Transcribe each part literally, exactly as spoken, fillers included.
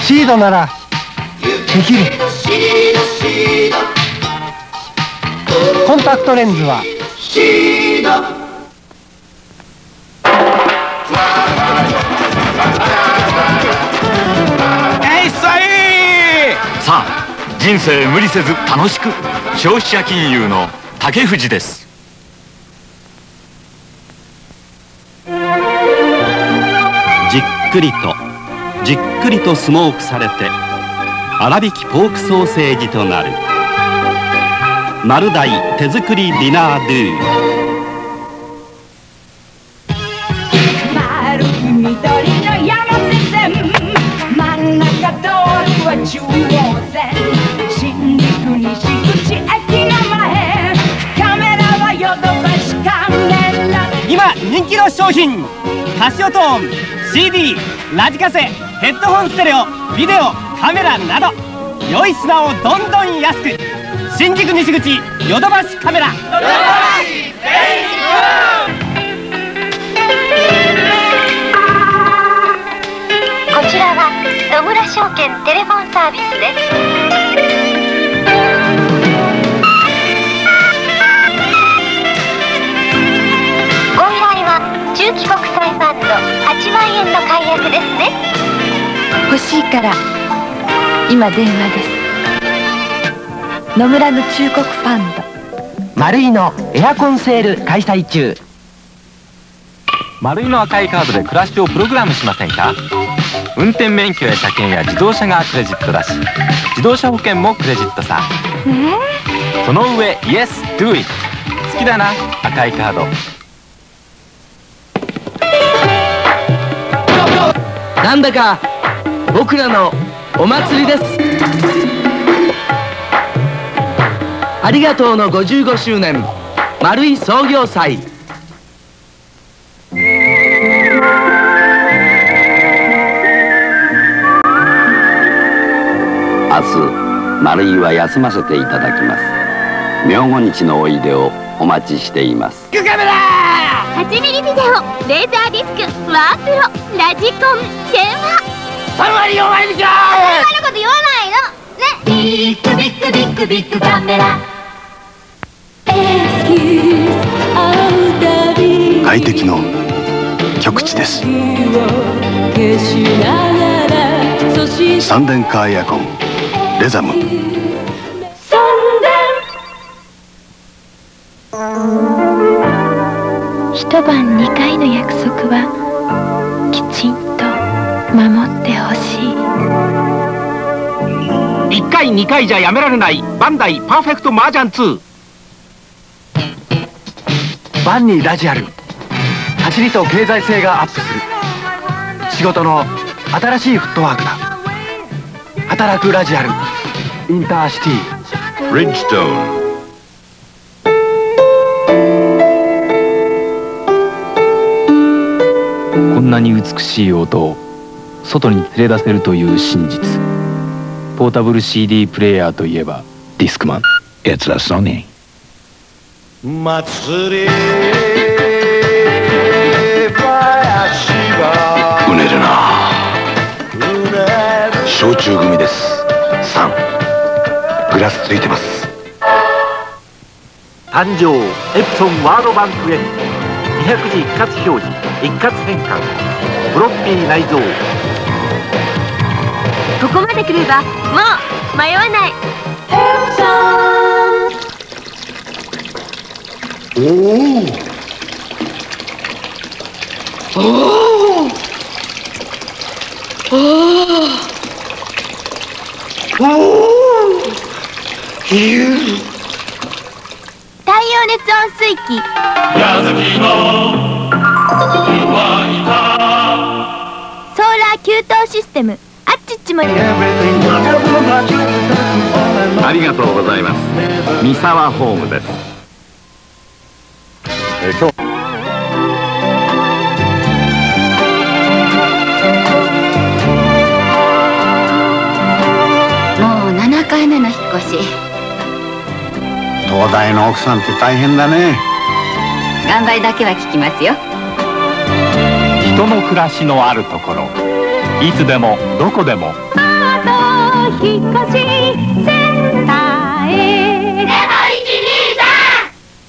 シードならできる。コンタクトレンズはシード。 えいっそい。さあ人生無理せず楽しく。消費者金融の竹藤です。 じっくりとじっくりとスモークされて粗挽きポークソーセージとなる丸大手作りディナードゥ。 丸い緑の山手線、真ん中通るは中央線、新宿西口駅の前、カメラはヨドバシカメラ。 今人気の商品、カシオトーン、シーディー、ラジカセ、ヘッドホンステレオ、ビデオ、カメラなど良い品をどんどん安く。新宿西口ヨドバシカメラ。ヨドバシこちらは野村証券テレフォンサービスです。ご依頼は中期国債ファンドはちまんえんの解約ですね。 欲しいから今電話です。野村の中国ファンド。 丸いのエアコンセール開催中。 丸いの赤いカードで暮らしをプログラムしませんか。運転免許や車検や自動車がクレジットだし、自動車保険もクレジットさ。 えー、 その上 Yes do it。 好きだな赤いカード。 なんだか僕らのお祭りです。ありがとうのごじゅうごしゅうねん丸い創業祭。 明日丸井は休ませていただきます。明後日のおいでをお待ちしています。 ビッグカメラはちミリビデオ、レーザーディスク、ワープロ、ラジコン、電話。 さんわりよんわり引きだ。 そんなこと言わないのね。ビッグビッグビッグビッグカメラ。 快適の極地です。三電カーエアコンレザム。 一晩二回の約束はきちんと守ってほしい。いっかいにかいじゃやめられないバンダイパーフェクトマージャンツー。バンニーラジアル、走りと経済性がアップする。仕事の新しいフットワークだ。働くラジアルインターシティブリッジストーン。 こんなに美しい音を外に連れ出せるという真実。ポータブル シーディー プレイヤーといえばディスクマン。 It's a Sony。 祭りうねるな。焼酎組です。さんグラスついてます。 誕生エプソンワードバンク N にひゃくじ一括表示一括変換フロッピー内蔵。 ここまで来ればもう迷わない。 おおおおおおお太陽熱温水器。ソーラー給湯システム。あっちっちも。 ありがとうございます。三沢ホームです。えー、今日もうななかいめの引っ越し。 東大の奥さんって大変だね。 頑張りだけは聞きますよ。 人の暮らしのあるところ、いつでもどこでも引っ越しセンターへ。でもいちにさん。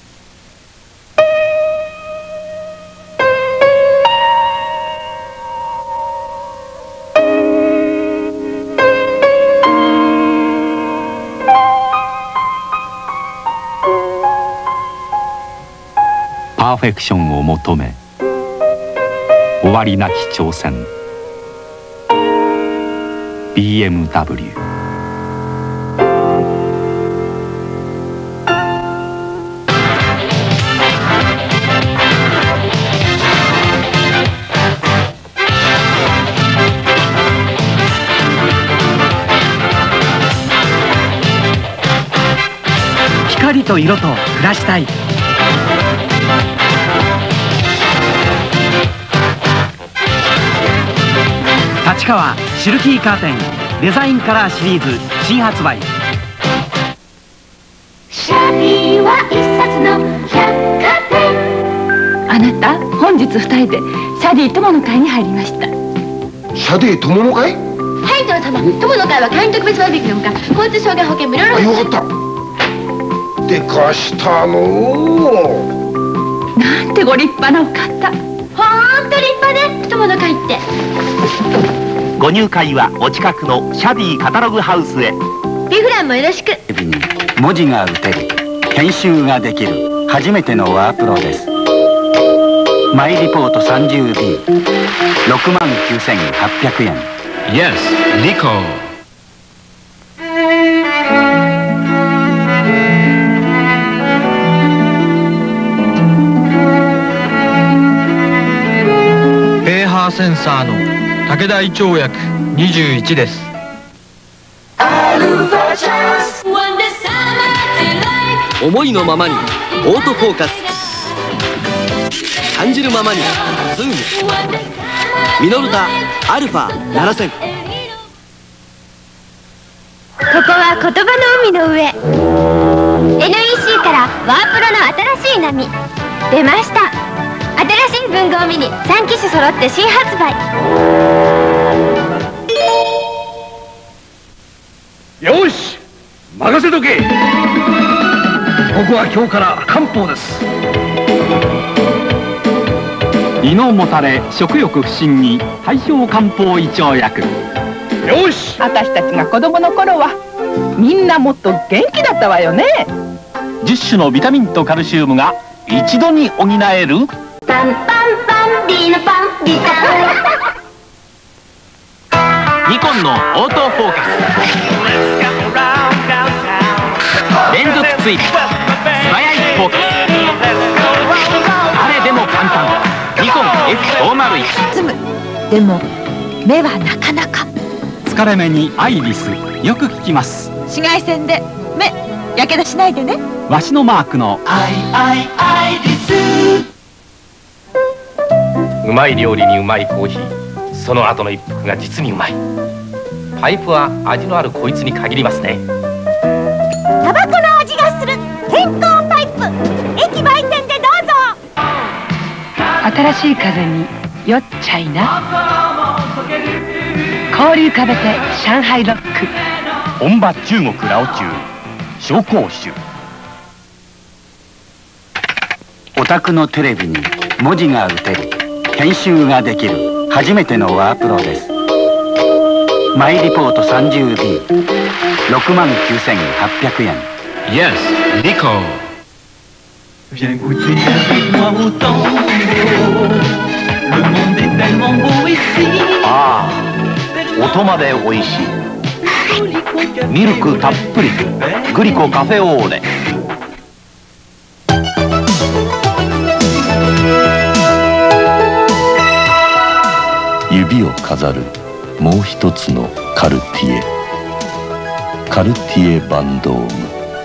パーフェクションを求め終わりなき挑戦 ビーエムダブリュー。 光と色と暮らしたい。立川シルキーカーテンデザインカラーシリーズ新発売。 シャビは一冊の百貨店。 あなた本日二人でシャディ友の会に入りました。 シャディ友の会？ はい、殿様。友の会は会員特別割引のほか交通障害保険無料の。 あ、よかった。でかしたの。 なんてご立派なお方。 ほんと立派ね、友の会って。 ご入会はお近くのシャディカタログハウスへ。 ビフランもよろしく。 テレビに文字が打てる、編集ができる初めてのワープロです。マイリポート さんじゅうディー ろくまんきゅうせんはっぴゃくえん。 Yes, リコー。 ペーハーセンサーの武田胃腸薬にじゅういちです。 思いのままにオートフォーカス、感じるままにズーム、ミノルタアルファななせん。ここは言葉の海の上。 エヌイーシー からワープロの新しい波出ました。新しい文豪ミニさん機種揃って新発売。 よし、任せとけ。ここは今日から漢方です。 胃のもたれ食欲不振に大正漢方胃腸薬。 よし、 私たちが子供の頃はみんなもっと元気だったわよね。 じゅっ種のビタミンとカルシウムが一度に補えるパンパンパンビーのパンビタニコンのオートフォーカス、連続追尾、素早いフォーカス、誰でも簡単。ニコン エフごーまるいち。 つむでも目はなかなか。 疲れ目にアイリスよく効きます。 紫外線で目やけどしないでね。 わしのマークのアイアイアイリス。 うまい料理にうまいコーヒー、その後の一服が実にうまい。パイプは味のあるこいつに限りますね。 タバコの味がする健康パイプ、駅売店でどうぞ。 新しい風に酔っちゃいな。交流壁で上海ロック。 本場中国ラオチュウ紹興酒。 お宅のテレビに文字が打てる、編集ができる初めてのワープロです。マイリポート さんじゅうディー ろくまんきゅうせんはっぴゃくえん。 Yes, リコー。 ああ、音まで美味しい。ミルクたっぷりグリコカフェオーレ。 指を飾るもう一つのカルティエ、カルティエバンドーム。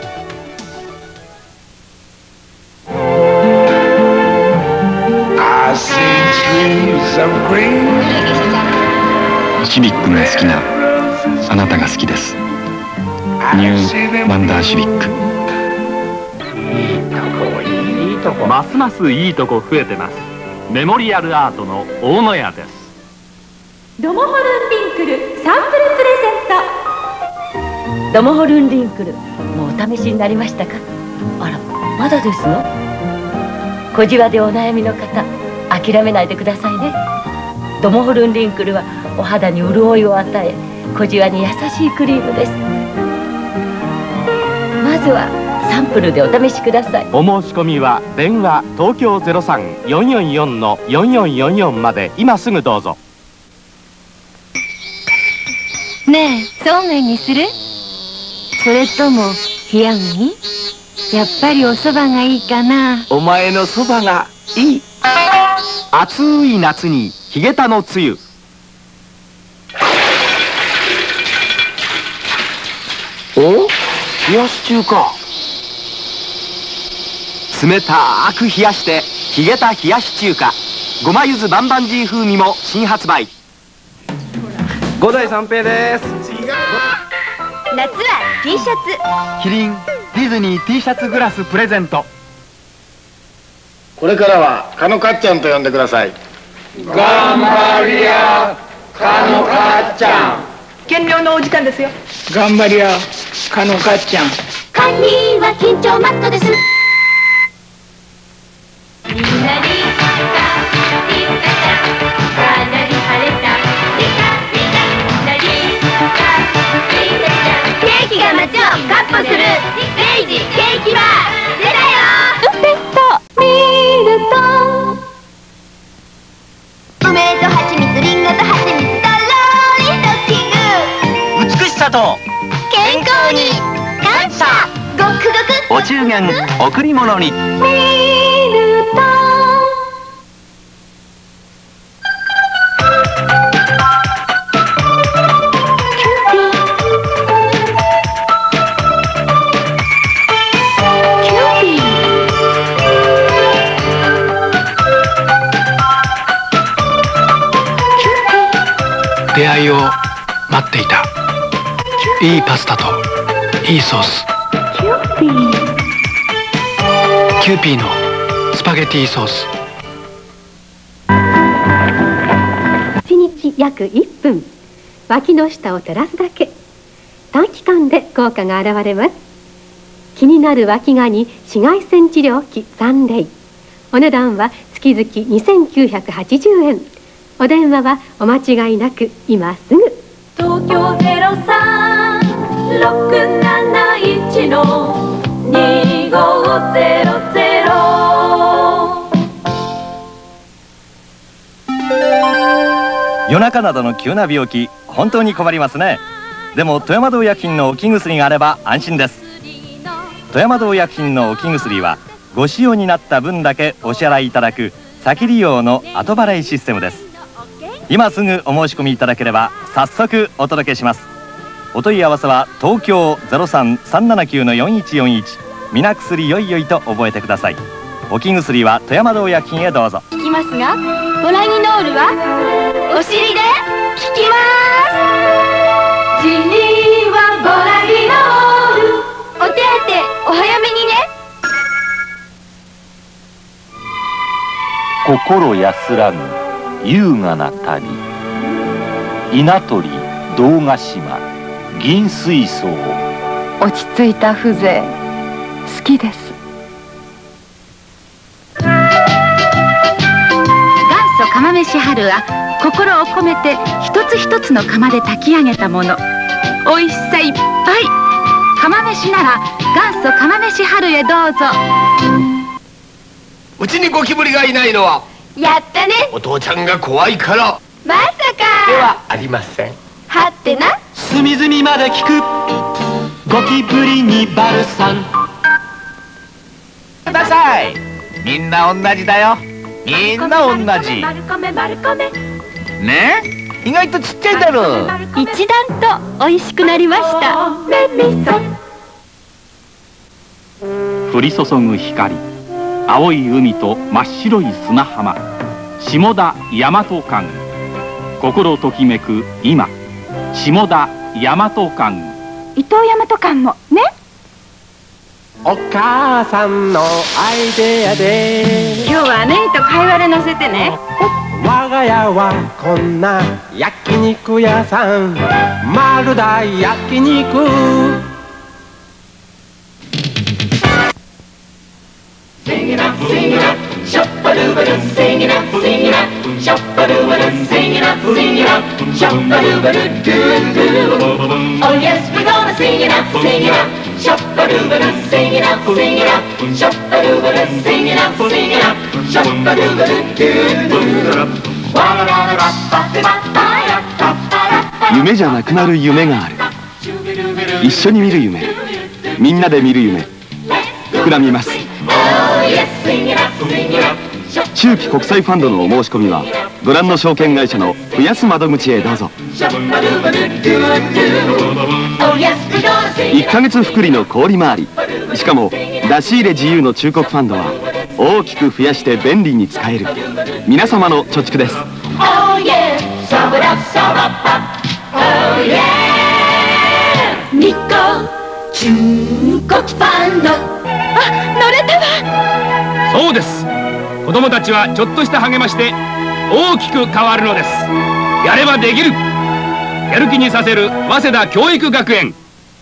シビックが好きなあなたが好きです。ニューワンダーシビック。 いいとこ、ますますいいとこ増えてます。メモリアルアートの大野屋です。 ドモホルンリンクルサンプルプレゼント。 ドモホルンリンクル、もうお試しになりましたか？あら、まだですの？小じわでお悩みの方、諦めないでくださいね。ドモホルンリンクルはお肌に潤いを与え、小じわに優しいクリームです。まずはサンプルでお試しください。 お申し込みは電話東京 ゼロさん よんよんよん よんよんよんよん まで今すぐどうぞ。 ねえ、そうめんにする？それとも冷や麦？やっぱりお蕎麦がいいかな。 お前のそばがいい。暑い夏にヒゲタのつゆ。お？冷やし中か。冷たく冷やしてヒゲタ冷やし中華。ごまゆずバンバンジー風味も新発売。五代三平です。 夏は T シャツ。 キリンディズニー T シャツグラスプレゼント。 これからはかのかっちゃんと呼んでください。 頑張りやかのかっちゃん。減量のお時間ですよ。頑張りやかのかっちゃん。 カンニーは緊張マットです。みんなにかリカちゃん、かなり晴れたリカリカ、みんなにかリカちゃん。ケーキが街をカッポするレイジケーキバー出たよ。ペット見ると梅と蜂蜜、リンゴと蜂蜜、とろりトッピング。 美しさと健康に感謝。ごくごくお中元贈り物に。 見ると出会いを待っていた。いいパスタといいソース。キューピーキューピーのスパゲティソース。 いちにち約いっぷん、脇の下を照らすだけ、短期間で効果が現れます。気になる脇がに紫外線治療器さんれい。お値段は月々にせんきゅうひゃくはちじゅうえん。お電話はお間違いなく今すぐ。 東京 ゼロさん ろくなないち のにごゼロゼロ。 夜中などの急な病気、本当に困りますね。でも富山堂薬品の置き薬があれば安心です。富山堂薬品の置き薬はご使用になった分だけお支払いいただく先利用の後払いシステムです。今すぐお申し込みいただければ早速お届けします。お問い合わせは東京 ゼロさん さんななきゅう よんいちよんいち。皆薬よいよいと覚えてください。置き薬は富山堂薬品へどうぞ。 聞きますが、ボラギノールはお尻で効きます。 ジニはボラギノール。 お手当お早めにね。 心安らぐ優雅な旅、稲取堂ヶ島銀水槽。 落ち着いた風情好きです。 元祖釜飯春は心を込めて一つ一つの釜で炊き上げたもの。美味しさいっぱい。釜飯なら元祖釜飯春へどうぞ。 うちにゴキブリがいないのはやったね。 お父ちゃんが怖いから。 まさかではありません。 はってな。 隅々まで効くゴキブリにバルサン。 ください。みんな同じだよ。みんな同じ。 バルコメバルコメ。 ね、意外とちっちゃいだろう。 一段と美味しくなりました。 降り注ぐ光、青い海と真っ白い砂浜、下田大和館。心ときめく今、下田大和館。 伊藤大和館もね。 お母さんのアイデアで。 今日はネギと貝割れ乗せてね。 我が家はこんな焼肉屋さん、丸大焼肉。 Sing it up, sing it up, shop-a-doo-ba-doo, sing it up, sing it up, shop-a-doo-ba-doo, sing it up, sing it up, shop-a-doo-ba-doo-doo-doo. Oh yes, we're gonna sing it up, sing it up, shop-a-doo-ba-doo, sing it up, sing it up, shop-a-doo-ba-doo, sing it up, sing it up, shop-a-doo-ba-doo-doo-doo. 夢じゃなくなる夢がある。一緒に見る夢、みんなで見る夢、膨らみます。中期国際ファンドのお申し込みはご覧の証券会社の増やす窓口へどうぞ。いっかげつ福利の小売回り、しかも出し入れ自由の中国ファンドは大きく増やして便利に使える皆様の貯蓄です。 日光中国ファンド。あ、乗れたわ。 そうです。子供たちはちょっとした励ましで大きく変わるのです。やればできる。やる気にさせる早稲田教育学園。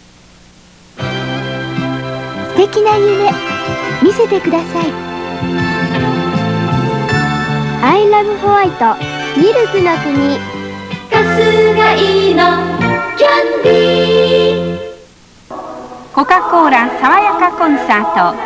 素敵な夢見せてください。I love ホワイトミルクの国。カスがいいのキャンディー。 コカ・コーラ爽やかコンサート。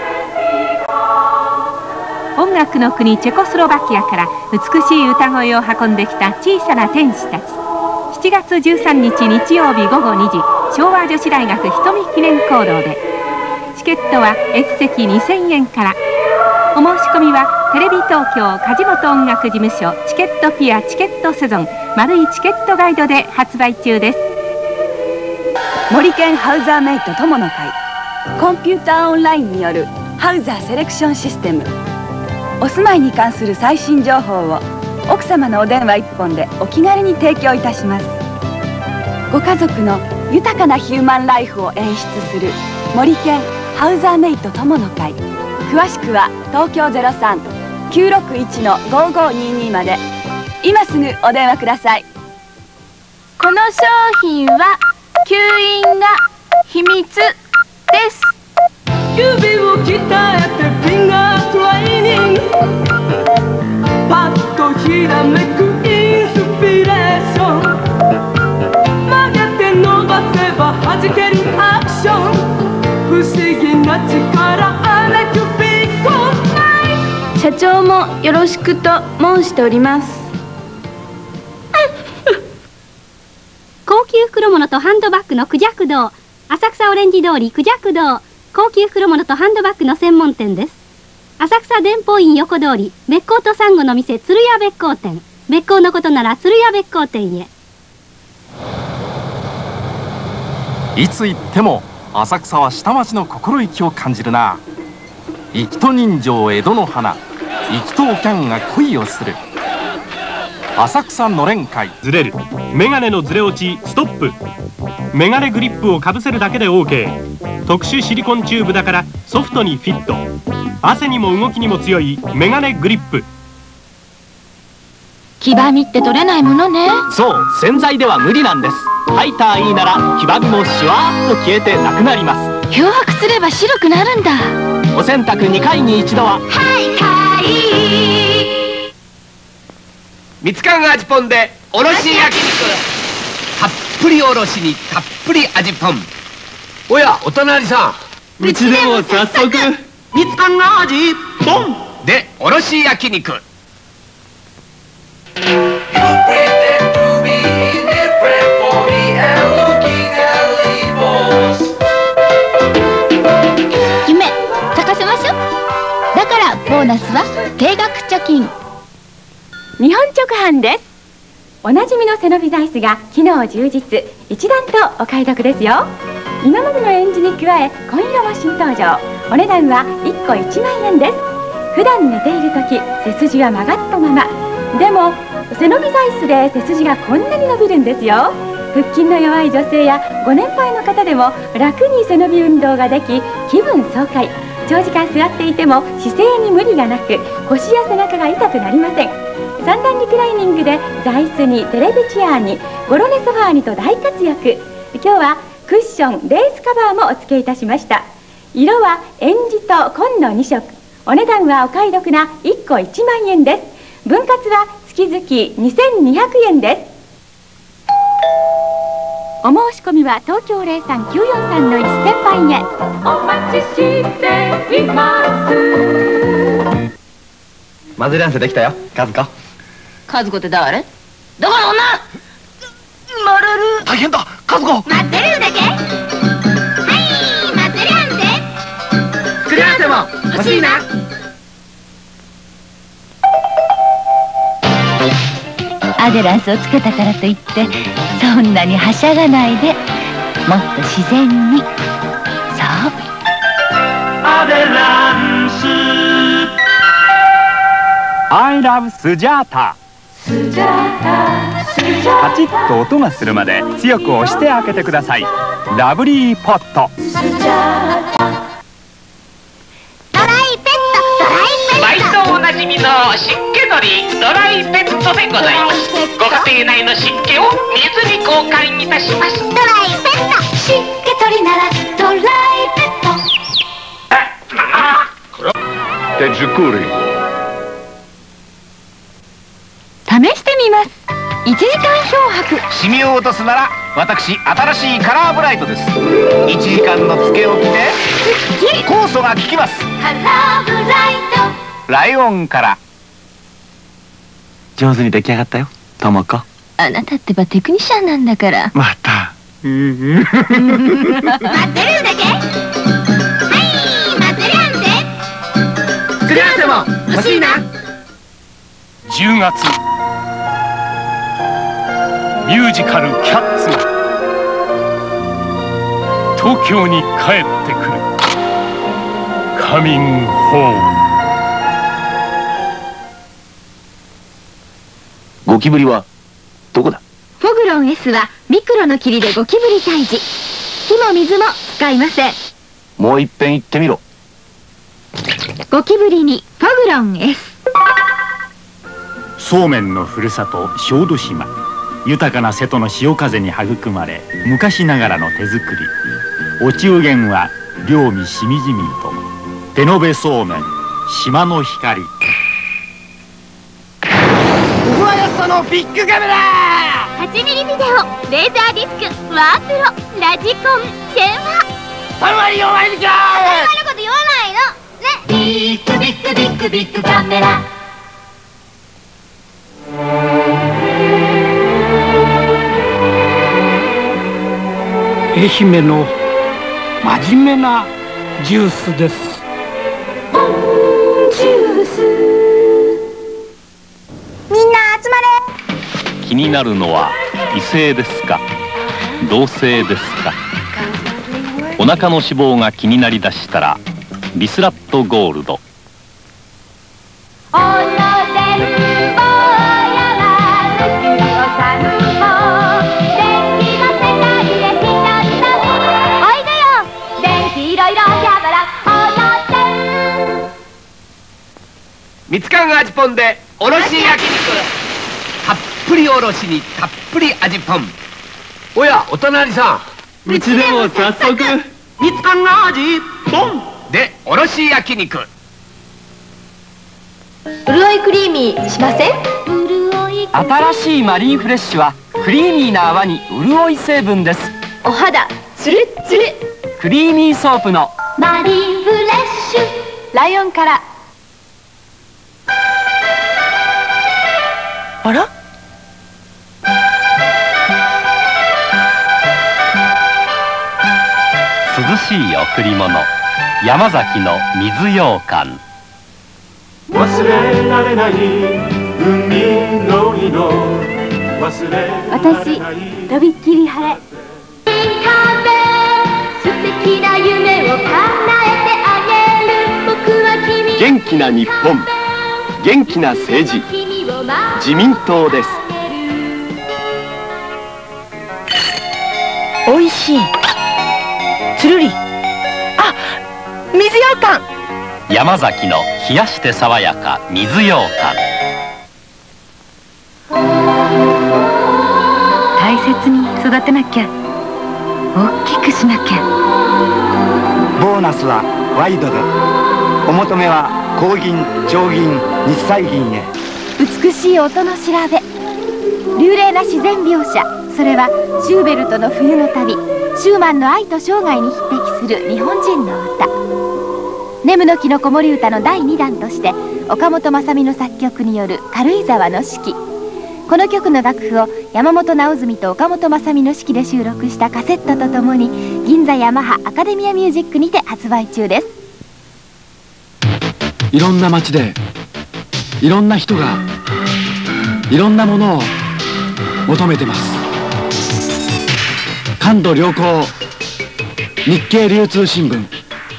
音楽の国チェコスロバキアから美しい歌声を運んできた小さな天使たち。しちがつじゅうさんにち日曜日ごごにじ、昭和女子大学瞳記念講堂で。チケットは S 席にせんえんから。お申し込みはテレビ東京梶本音楽事務所チケットピアチケットセゾン丸いチケットガイドで発売中です。 森健ハウザーメイト友の会。コンピューターオンラインによるハウザーセレクションシステム。お住まいに関する最新情報を奥様のお電話一本でお気軽に提供いたします。ご家族の豊かなヒューマンライフを演出する森健ハウザーメイト友の会。詳しくは東京 ゼロさん きゅうろくいち ごごにに まで今すぐお電話ください。 この商品は吸引が秘密です。 指を鍛えてフィンガートレーニング。パッとひらめくインスピレーション。曲げて伸ばせば弾けるアクション。不思議な力あれキュピッドナイト。 社長もよろしくと申しております。 高級袋物とハンドバッグのクジャク堂。浅草オレンジ通りクジャク堂。高級袋物とハンドバッグの専門店です。浅草伝法院横通りべっこうとサンゴの店鶴屋べっこう店。べっこうのことなら鶴屋べっこう店へ。 いつ行っても浅草は下町の心意気を感じるな。粋と人情江戸の花、粋とおきゃんが恋をする浅草のれん会。 ずれるメガネのずれ落ちストップ。メガネグリップをかぶせるだけで オーケー。 特殊シリコンチューブだからソフトにフィット。汗にも動きにも強いメガネグリップ。 黄ばみって取れないものね。 そう、洗剤では無理なんです。ハイターいいなら黄ばみもシュワーッと消えてなくなります。 漂白すれば白くなるんだ。 お洗濯にかいに一度はハイタイ。 みつかん味ポンでおろし焼肉。 たっぷりおろしにたっぷり味ポン。おやお隣さん、 うちでも早速みつかんが味ポンでおろし焼肉。 夢咲かせましょう。だからボーナスは定額貯金。 日本直販です。おなじみの背伸び座椅子が機能充実、一段とお買い得ですよ。今までの演じに加え今夜も新登場。お値段はいっこいちまんえんです。普段寝ている時背筋は曲がったままでも背伸び座椅子で背筋がこんなに伸びるんですよ。腹筋の弱い女性やご年配の方でも楽に背伸び運動ができ気分爽快。 長時間座っていても姿勢に無理がなく、腰や背中が痛くなりません。三段リクライニングで座椅子にテレビチェアにゴロネソファーにと大活躍。今日はクッションレースカバーもお付けいたしました。色はエンジと紺のに色。お値段はお買い得ないっこいちまんえんです。分割は月々にせんにひゃくえんです。お申し込みは東京ゼロさんきゅうよんさんのいちせんばんへ。お待ちしています。 マズリャンセできたよ、和子。 和子って誰？どこの女？生まれる。 大変だ、和子。 待ってるだけ？はい、待ってるやんせ。 作り合わせも欲しいな。 アデランスをつけたからといってそんなにはしゃがないで、もっと自然に。そう、 アデランス I love スジャータ。 スジャータ、スジャータ。 カチッと音がするまで強く押して開けてください。ラブリーポット。 スジャータ。ドライペット、ドライペット。 毎度おなじみの湿気のりドライペットでございます。ご家庭内の湿気を水に交換いたします。 ドライペット。湿気取りならドライペット。 手作り。 試してみます。いちじかん漂白。 シミを落とすなら私新しいカラーブライトです。いちじかんのつけ置きで酵素が効きます。 カラーブライト。 ライオンから。 上手に出来上がったよ、ともこ。 あなたってばテクニシャンなんだから。 また。 待ってるだけ？はい、待ってるやんせ。 作り合わせも欲しいな。 じゅうがつミュージカル「キャッツ」が東京に帰ってくる。カミングホーム。 ゴキブリはどこだ？ フォグロン S はミクロの霧でゴキブリ退治。火も水も使いません。 もう一遍言ってみろ。 ゴキブリにフォグロン S。 そうめんのふるさと小豆島。豊かな瀬戸の潮風に育まれ、昔ながらの手作り。お中元は両味しみじみと手延べそうめん島の光。 うわよそのビッグカメラ。 はちミリビデオ、レーザーディスク、ワープロ、ラジコン、電話。 さんわりよんわり引きだ。 そんなこと言わないのね。ビッグビッグビッグビッグカメラ。 愛媛の真面目なジュースです。 ジュース。みんな集まれ。 気になるのは異性ですか同性ですか。お腹の脂肪が気になりだしたらビスラットゴールド。 おのでんぼやらるきおさんも電気の世界へひとつ旅。おいでよ電気いろいろキャバラおのでん。 みつかん味ポンでおろし焼肉。たっぷりおろしにたっぷり味ポン。おやお隣さん、 うちでも早速みつかん味ポンでおろし焼肉。 潤いクリーミーしません？ 新しいマリーフレッシュはクリーミーな泡に潤い成分です。 お肌ツルッツル。 クリーミーソープのマリーフレッシュ。 ライオンから。 あら、 涼しい贈り物、山崎の水羊羹。 忘れられない海の色。忘れ私とびっきり晴れ。 素敵な夢を叶えてあげる。僕は君。 元気な日本、元気な政治、自民党です。 おいしい。つるり。あ、水羊羹。 山崎の冷やして爽やか水羊羹。 大切に育てなきゃ、大きくしなきゃ。 ボーナスはワイドで、お求めは高銀、長銀、日彩銀へ。 美しい音の調べ、流麗な自然描写、それはシューベルトの冬の旅、シューマンの愛と生涯に匹敵する日本人の歌。ネムの木の子守歌のだいにだんとして岡本雅美の作曲による軽井沢の四季。この曲の楽譜を山本直純と岡本雅美の指揮で収録したカセットとともに銀座ヤマハアカデミアミュージックにて発売中です。 いろんな街でいろんな人がいろんなものを求めてます。感度良好、日経流通新聞。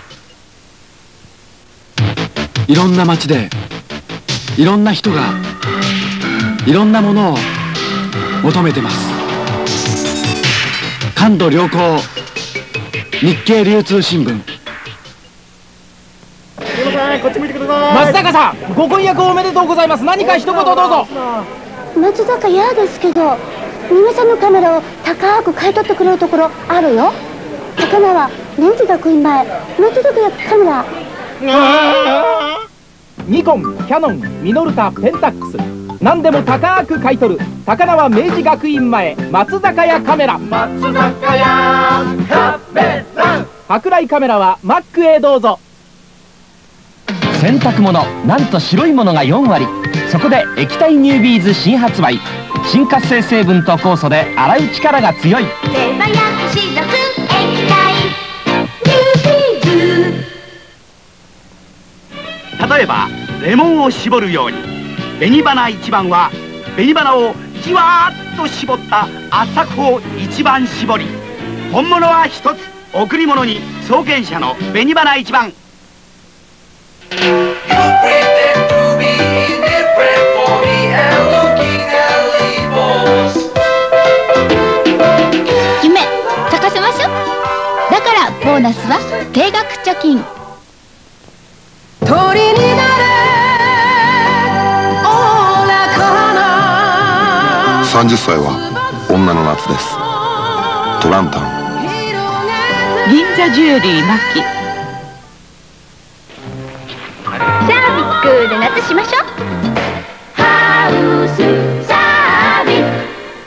いろんな街でいろんな人がいろんなものを求めてます。感度良好、日経流通新聞。 こっち向いてください。松坂さん、ご婚約おめでとうございます。何か一言どうぞ。 松坂嫌ですけど、皆さんのカメラを高く買い取ってくれるところあるよ。高輪レンズ学院前松坂屋カメラ。 ニコン、キヤノン、ミノルタ、ペンタックス、何でも高く買い取る高輪明治学院前松坂屋カメラ。松坂屋カメラ。舶来カメラはマックへどうぞ。洗濯物、なんと白いものがよんわり。そこで液体ニュービーズ新発売。新活性成分と酵素で洗う力が強い。 手早くしろく液体ニュービーズ。 例えばレモンを絞るように、紅花一番は紅花をじわーっと絞った圧搾法一番絞り。本物は一つ、贈り物に創建者の紅花一番。 夢咲かせましょう。だからボーナスは定額貯金。鳥になれおらかな。 さんじゅっさいは女の夏です。トランタン。 銀座ジュエリーマキ。 シャービックで夏しましょう。ハウスサービッ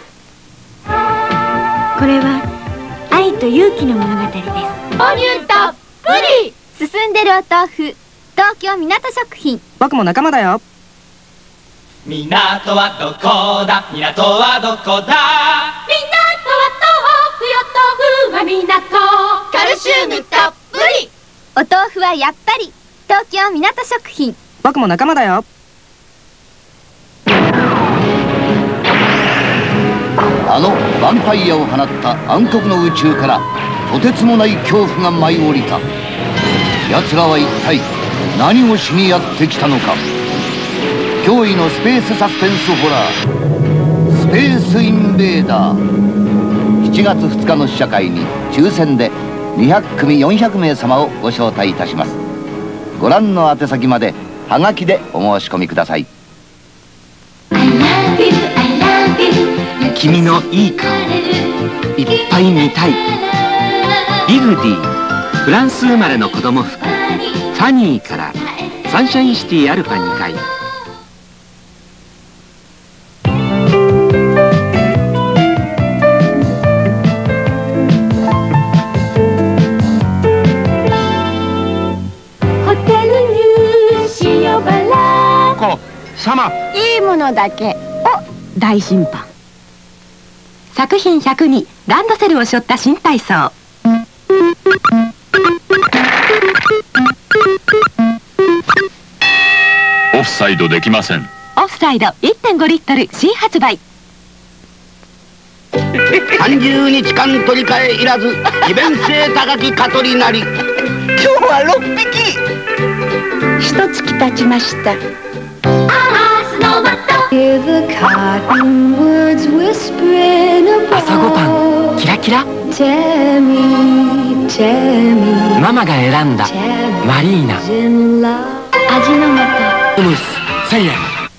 ク。これは愛と勇気の物語です。 母乳たっぷり。 進んでるお豆腐、東京港食品。 僕も仲間だよ。 港はどこだ、港はどこだ。 港は豆腐よ、豆腐は港。カルシウムたっぷり。 お豆腐はやっぱり東京港食品。 僕も仲間だよ。 あのヴァンパイアを放った暗黒の宇宙からとてつもない恐怖が舞い降りた。奴らは一体何をしにやってきたのか。驚異のスペースサスペンスホラー、スペースインベーダー。しちがつふつかの試写会に抽選でにひゃくくみよんひゃくめい様をご招待いたします。ご覧の宛先まではがきでお申し込みください。 君のいい顔いっぱい見たい。ビグディ、フランス生まれの子供服ファニーからサンシャインシティアルファにかい。 ホテルニュー塩原。 こ様、 いいものだけ。 お、大審判。作品ひゃくにランドセルを背負った新体操。 オフサイドできません。 オフサイド いってんご リットル新発売。 さんじゅうにちかん取り替えいらず、利便性高き蚊取りなり。今日はろっぴき。 一月経ちました。 朝ごはんキラキラ。 ママが選んだマリーナ味の素ウムスせんえん。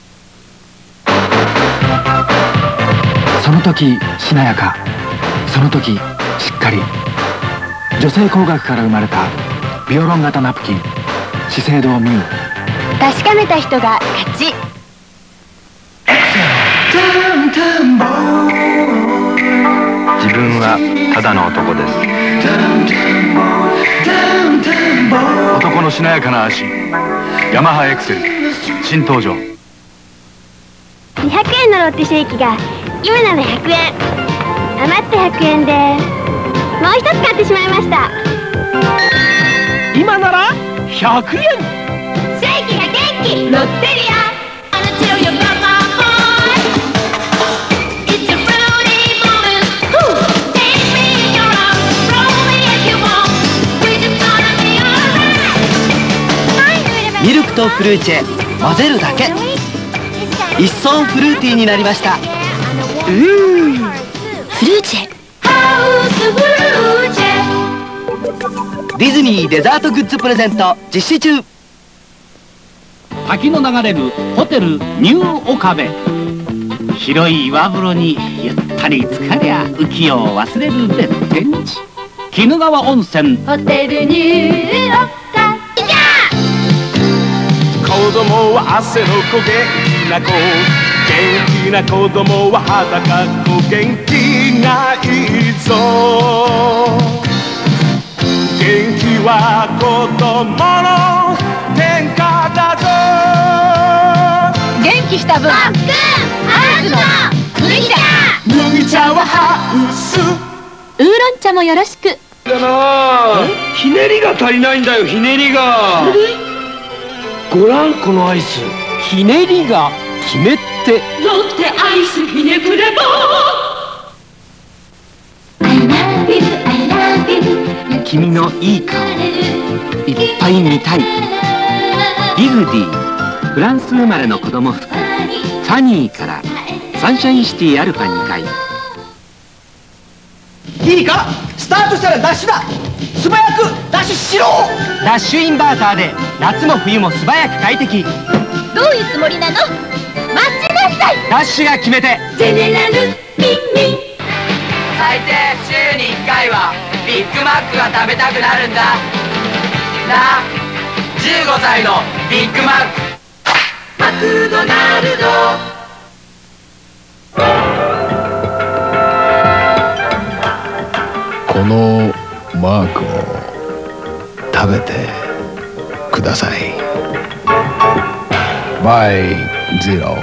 その時しなやか、その時しっかり。女性工学から生まれたビオロン型ナプキン資生堂ミュウ。 確かめた人が勝ち。 自分はただの男です。 男のしなやかな足、ヤマハエクセル新登場。 にひゃくえんのロッテシェイキが今ならひゃくえん、余ってひゃくえんでもう一つ買ってしまいました。 今ならひゃくえん。 シェイキが元気ロッテリア。 ミルクとフルーチェ混ぜるだけ、一層フルーティーになりました。 うーん、フルーチェディズニーデザートグッズプレゼント実施中。 滝の流れるホテルニューオカベ。広い岩風呂にゆったり浸かりゃ浮世を忘れる別天地。鬼怒川温泉ホテルニューオカベ。 子供は汗の子、元気な子、元気な子供は裸っ子、元気がいいぞ。元気は子供の天下だぞ。 元気した分ハウスの麦茶、 麦茶はハウス。 ウーロン茶もよろしく。 だな、ひねりが足りないんだよ、ひねりが。ごらんこのアイス、 ひねりが決めってロッテアイスひねくれば。 君のいい顔いっぱい見たい。ビグディフランス生まれの子供服ファニーからサンシャインシティアルファにかい。 いいか、スタートしたらダッシュだ。素早くダッシュしろ。ダッシュインバーターで夏も冬も素早く快適。 どういうつもりなの？待ちなさい。 ダッシュが決めて。 ゼネラルミンミン。 最低週にいっかいはビッグマックが食べたくなるんだな。じゅうごさいのビッグマックマクドナルド。 このマークを食べてください。バイゼロ。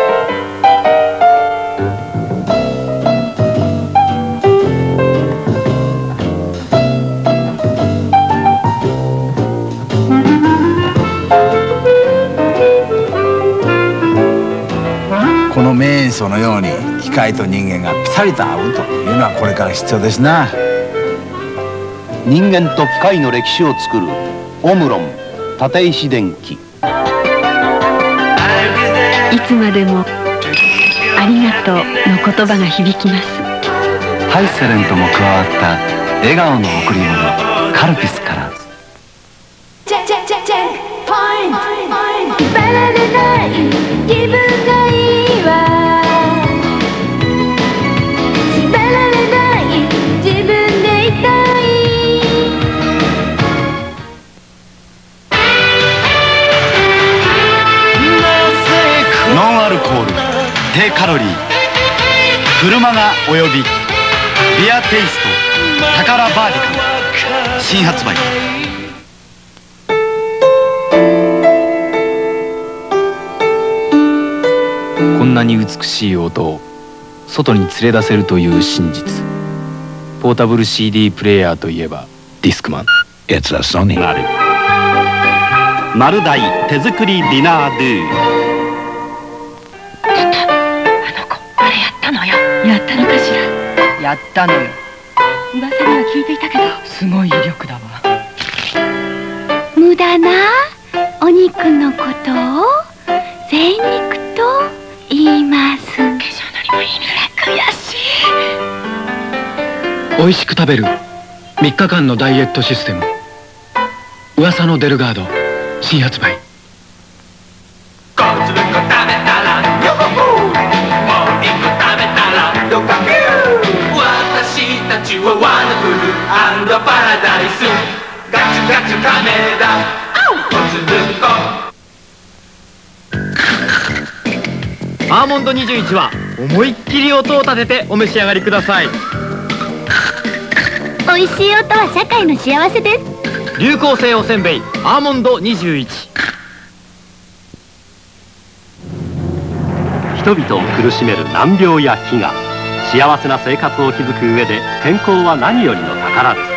この名演奏のように機械と人間がピタリと合うというのはこれから必要ですな。 人間と機械の歴史を作るオムロン立石電機。 いつまでもありがとうの言葉が響きます。 ハイセレントも加わった笑顔の贈り物カルピスから。 チェチェチェチェポイント。縛られない気分がいいわ。縛られない自分でいたい。 ノンアルコール低カロリー車がおよびビアテイスト宝バーディカ新発売。 こんなに美しい音を外に連れ出せるという真実。ポータブル シーディー プレイヤーといえばディスクマン。 It's a Sony。 丸大手作りディナードゥ。 やったのかしら。 やったのよ。 噂には聞いていたけどすごい威力だわ。 無駄なお肉のことを贅肉と言います。化粧のりもいいね。悔しい。 美味しく食べるみっかかんのダイエットシステム、噂のデルガード新発売。 ゴツブコ食べたらヨホホ、もう一個食べたらドカビュー。私たちはワンダフルアンドパラダイス、ガチガチカメラゴツブコ。 アーモンドにじゅういちは思いっきり音を立ててお召し上がりください。 美味しい音は社会の幸せです。 流行性おせんべいアーモンドにじゅういち。 人々を苦しめる難病や飢餓、幸せな生活を築く上で健康は何よりの宝です。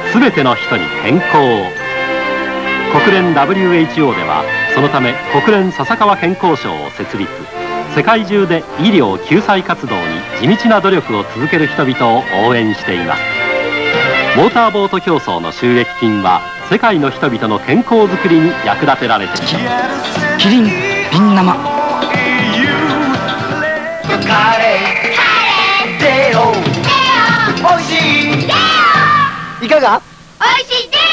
すべての人に健康を。国連 ダブリューエイチオー ではそのため国連笹川健康賞を設立。世界中で医療救済活動に地道な努力を続ける人々を応援しています。モーターボート競争の収益金は世界の人々の健康づくりに役立てられています。 キリンビン生。 カレーデオおいしい。 いかが？ おいしいデ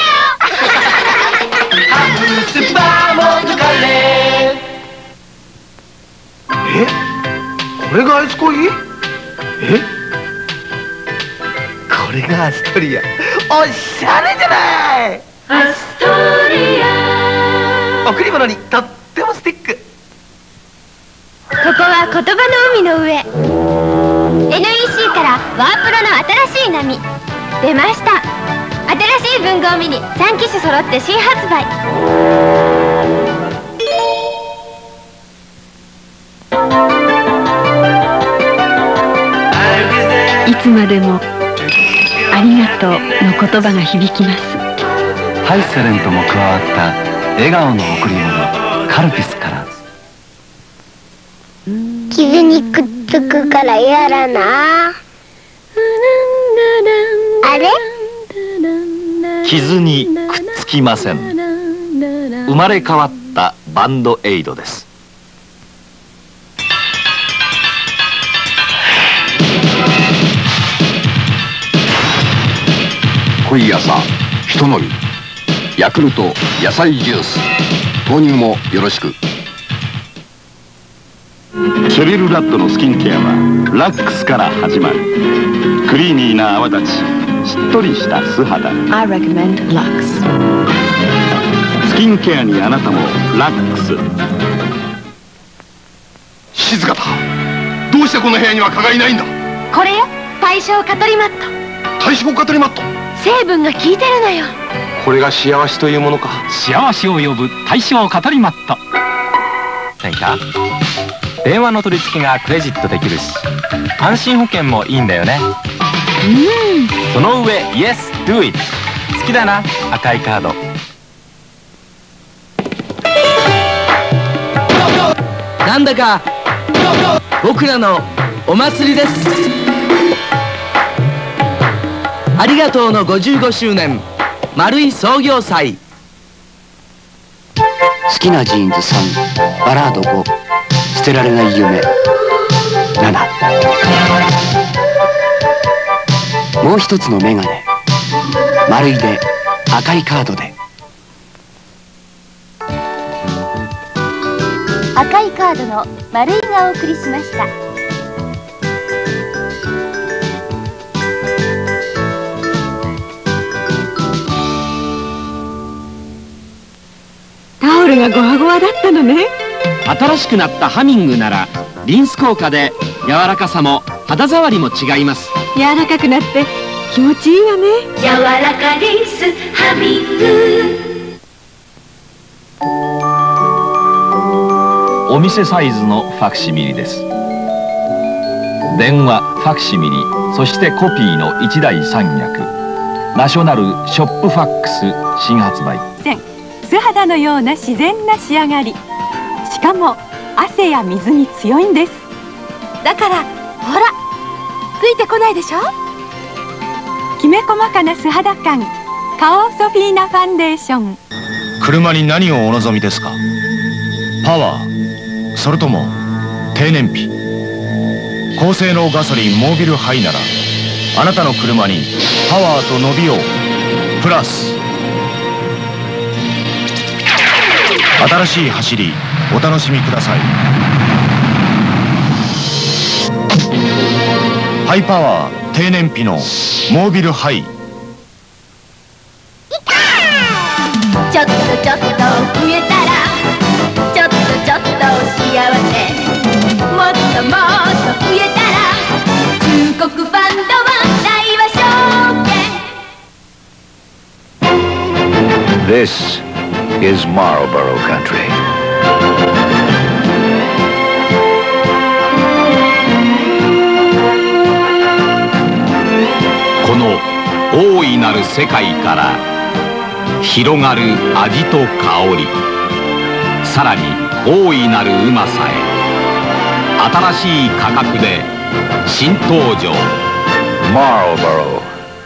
ハムスパーモンドカレー。 え、これがアイスコーヒー？え、これがアストリア。おしゃれじゃない。 アストリア。 贈り物にとってもスティック。 ここは言葉の海の上。 エヌイーシー からワープロの新しい波出ました。新しい文豪ミニさん機種揃って新発売。 いつまでもありがとうの言葉が響きます。 ハイセレントも加わった笑顔の贈り物、カルピスから。 傷にくっつくからやらな。あれ？ 傷にくっつきません。生まれ変わったバンドエイドです。 濃い朝ひと飲み、ヤクルト野菜ジュース、豆乳もよろしく。 セリルラットのスキンケアはラックスから始まる。クリーミーな泡立ち、しっとりした素肌。 I recommend Lux。 スキンケアにあなたもラックス。 静かだ。どうしてこの部屋には蚊がいないんだ？ これよ、対象蚊取りマット。 対象蚊取りマット。 成分が効いてるのよ。 これが幸せというものか。 幸せを呼ぶ対象蚊取りマット。 何か電話の取り付けがクレジットできるし、安心保険もいいんだよね。うん。その上 Yes do it。 好きだな、赤いカード。 なんだか僕らのお祭りです。ありがとうのごじゅうごしゅうねん丸い創業祭。 好きなジーンズさん、バラードご、捨てられない夢なな。もう一つのメガネ、丸いで赤いカードで。 赤いカードの丸いがお送りしました。 タオルがゴワゴワだったのね。 新しくなったハミングならリンス効果で柔らかさも肌触りも違います。 柔らかくなって気持ちいいわね。 柔らかリンスハミング。 お店サイズのファクシミリです。電話、ファクシミリ、そしてコピーの一大三役。ナショナルショップファックス新発売。 素肌のような自然な仕上がり。しかも汗や水に強いんです。だからほら、ついてこないでしょ。きめ細かな素肌感、カオソフィーナファンデーション。 車に何をお望みですか？パワー、それとも低燃費？高性能ガソリンモービルハイならあなたの車にパワーと伸びをプラス。新しい走りお楽しみください。ハイパワー低燃費のモービルハイ。 ちょっとちょっと増えたらちょっとちょっと幸せ、もっともっと増えたら中国ファンドは大和証券。 This is Marlboro country. この大いなる世界から広がる味と香り、さらに大いなるうまさへ、新しい価格で新登場 Marlboro。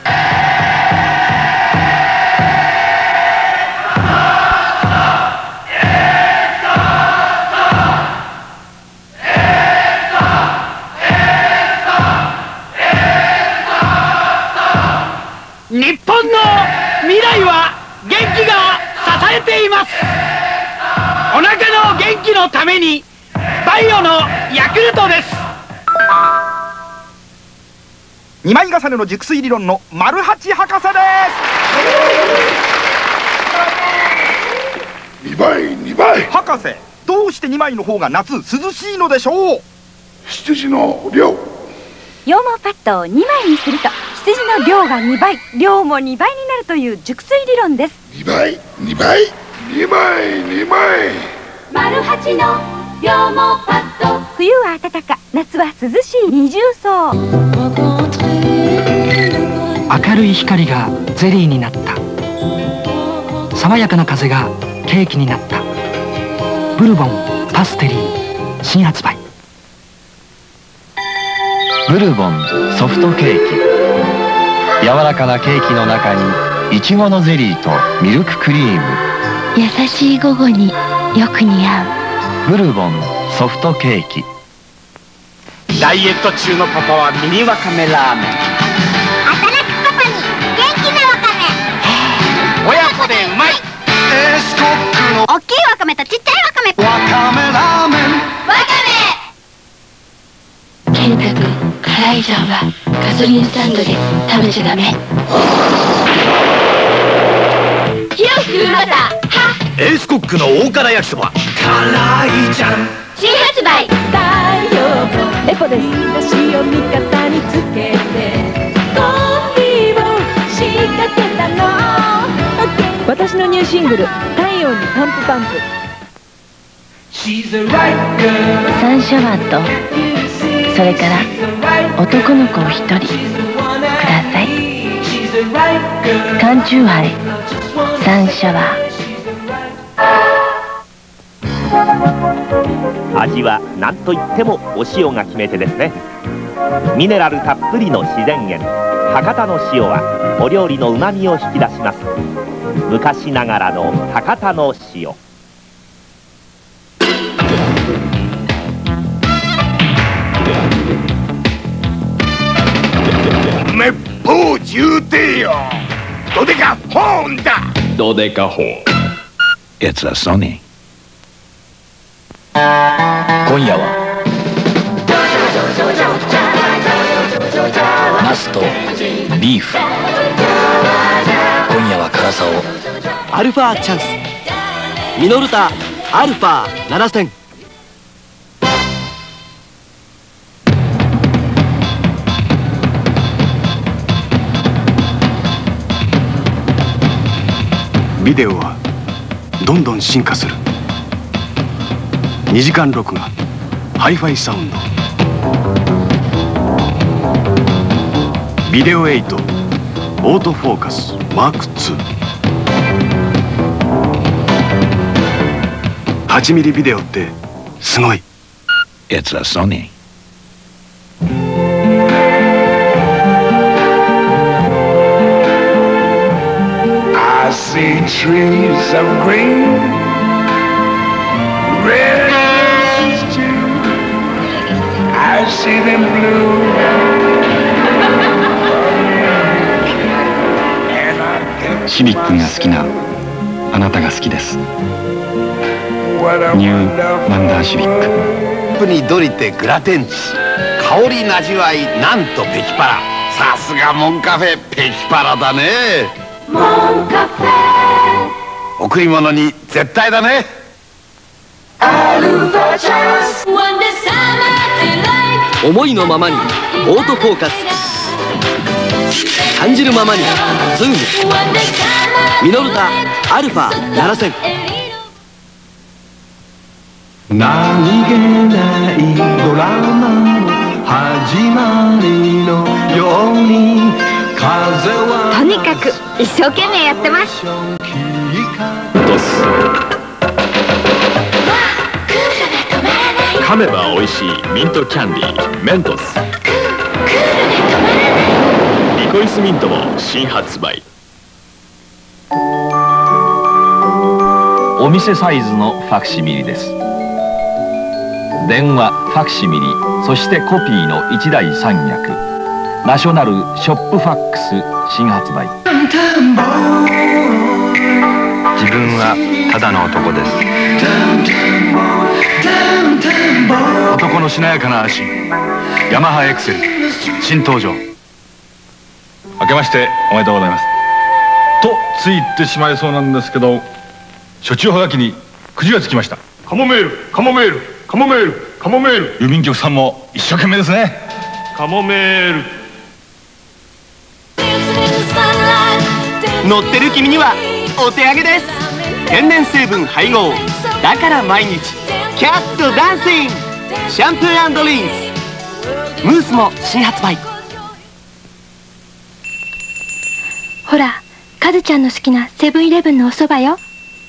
日本の未来は元気が支えています。お腹の元気のためにバイオのヤクルトです。 にまい重ねの熟睡理論の丸八博士です。にばいにばい。博士、どうしてにまいの方が夏涼しいのでしょう。 羊の量。 羊毛パッドをにまいにすると羊の量がにばい、量もにばいになるという熟睡理論です。 にばいにばいにまいにまい。 丸八の羊毛パッド。 冬は暖か、夏は涼しい二重層。 明るい光がゼリーになった。爽やかな風がケーキになった。ブルボンパステリー新発売。 ブルボンソフトケーキ。柔らかなケーキの中にいちごのゼリーとミルククリーム。 優しい午後によく似合う。ブルボンソフトケーキ。 ダイエット中のパパはミニわかめラーメン。 働くパパに元気なわかめ。 親子でうまい。エースコックの大きいわかめとちっちゃいわかめ。 わかめラーメン。 わかめ。 健太君、辛いジャンはガソリンスタンドで食べちゃダメ。 広くまだエースコックの大辛焼きそば。辛いじゃん。 新発売。 太陽とエコです。だしを味方につけてコーヒーを仕掛けたの。私のニューシングル「太陽にパンプパンプ」。 サンシャワーとそれから男の子を一人ください。缶チューハイサンシャワー。 味は何といってもお塩が決め手ですね。ミネラルたっぷりの自然源博多の塩はお料理のうまみを引き出します。昔ながらの博多の塩。 めっぽう重低よ。ドデカホーンだ。 ドデカホーン。It's a Sony。 今夜はナスとビーフ。今夜は辛さを。 アルファチャンスミノルタアルファななせん。 ビデオはどんどん進化する。にじかん録画ハイファイサウンド。ビデオエイトオートフォーカスマークツー。はちミリビデオってすごい。 It's a Sony。 I see trees of green, reds too. I see them blue. シビックが好きなあなたが好きです。ニューワンダーシビック。 プにドリテグラテンチ、香りなじわいなんとペキパラ。さすがモンカフェペキパラだね。 モンカフェ贈り物に絶対だね。 思いのままにオートフォーカス、感じるままにズーム、ミノルタアルファななせん。 何気ないドラマの始まりのように風はとにかく一生懸命やってます。 ドス噛めば美味しいミントキャンディーメントス。リコイスミントも新発売。お店サイズのファクシミリです。電話、ファクシミリ、そしてコピーの一大三役。ナショナルショップファックス新発売。 自分はただの男です。男のしなやかな足、ヤマハエクセル新登場。 明けましておめでとうございます。とつい言ってしまいそうなんですけど、初中はがきにくじがつきました。カモメールカモメールカモメールカモメール。郵便局さんも一生懸命ですね。カモメール。 乗ってる君にはお手上げです。天然成分配合だから毎日キャットダンシングシャンプー&リンス。ムースも新発売。 ほら、カズちゃんの好きなセブンイレブンのお蕎麦よ。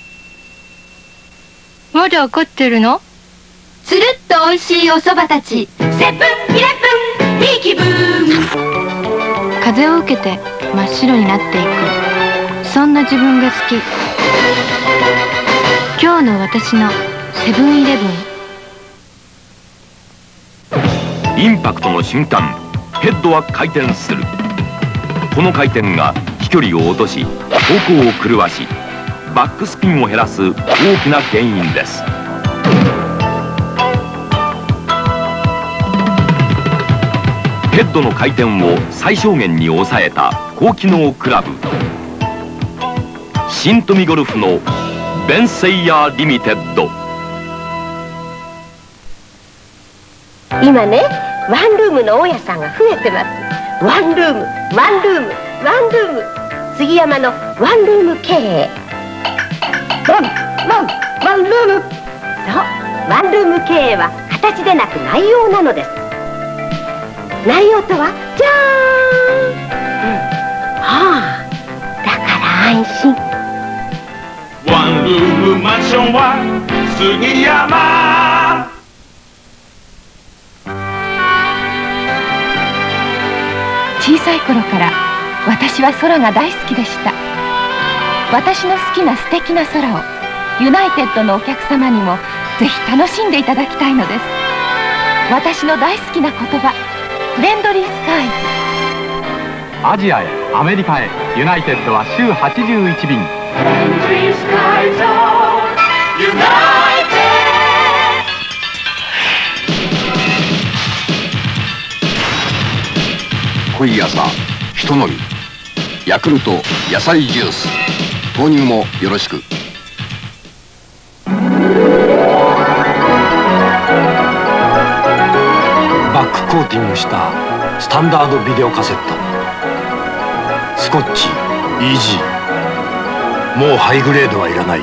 まだ怒ってるの？つるっと美味しいお蕎麦たち。セブンイレブンいい気分。風を受けて真っ白になっていく、そんな自分が好き。今日の私のセブンイレブン。 インパクトの瞬間、ヘッドは回転する。この回転が飛距離を落とし、方向を狂わし、バックスピンを減らす大きな原因です。ヘッドの回転を最小限に抑えた高機能クラブ、新富ゴルフのベンセイヤーリミテッド。 今ね、ワンルームの大家さんが増えてます。ワンルームワンルームワンルーム、杉山のワンルーム経営。ワンワンワンルーム。そう、ワンルーム経営は形でなく内容なのです。内容とはじゃーん、うん、はあ、だから安心。 ワンルームマンションは杉山。 小さい頃から私は空が大好きでした。私の好きな素敵な空をユナイテッドのお客様にもぜひ楽しんでいただきたいのです。私の大好きな言葉、フレンドリースカイズ。 アジアへ、アメリカへ、ユナイテッドは週はちじゅういち便。 濃い朝ひと飲み、ヤクルト野菜ジュース、豆乳もよろしく。 バックコーティングしたスタンダードビデオカセット、スコッチ、イージー。もうハイグレードはいらない。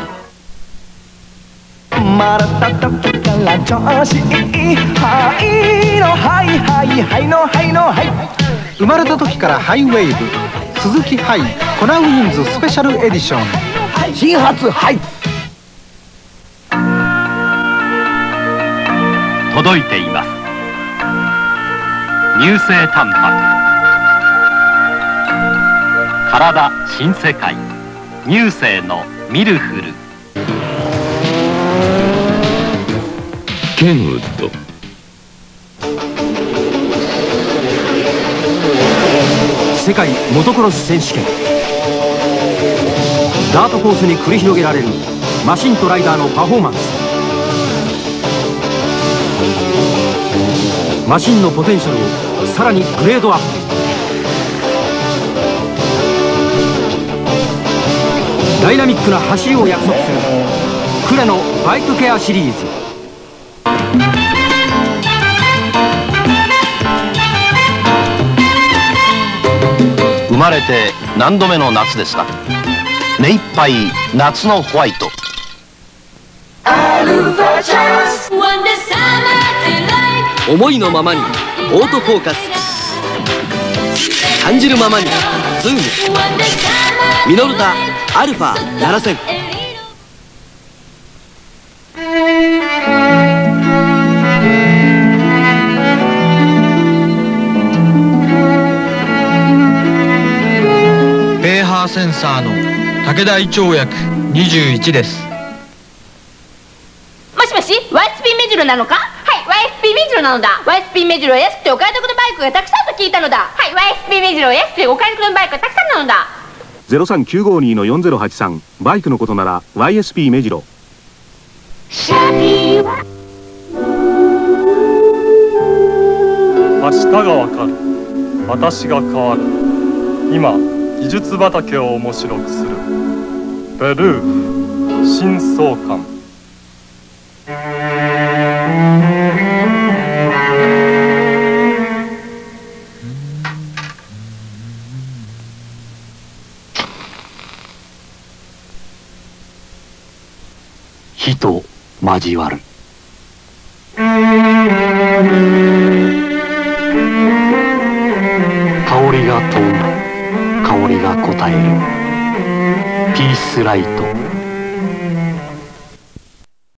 生まれた時から調子いい、はいのはいはいはいのはいのはい。 生まれた時からハイウェーブ、鈴木ハイコナウィンズスペシャルエディション新発ハイ。 届いています。乳性タンパク、体新世界、乳性のミルフル。 ケンウッド。 世界モトクロス選手権ダートコースに繰り広げられるマシンとライダーのパフォーマンス。マシンのポテンシャルをさらにグレードアップ。ダイナミックな走りを約束するクレのバイクケアシリーズ。 生まれて何度目の夏ですか。目いっぱい夏のホワイト。 思いのままにオートフォーカス、感じるままにズーム、ミノルタアルファななせん。 ペーハーセンサーの武田胃腸薬にじゅういちです。 もしもし、 ワイエスピー 目白なのか。はい、 ワイエスピー 目白なのだ。 ワイエスピー 目白は安くてお買い得のバイクがたくさんと聞いたのだ。はい、 ワイエスピー 目白は安くてお買い得のバイクがたくさんなのだ。 ゼロさんきゅうごにのよんゼロはちさん、バイクのことなら ワイエスピー 目白。 明日がわかる。私が変わる。今技術畑を面白くするベルーフ新創刊。 火と交わる。香りが飛んだ。香りが応える。ピースライト。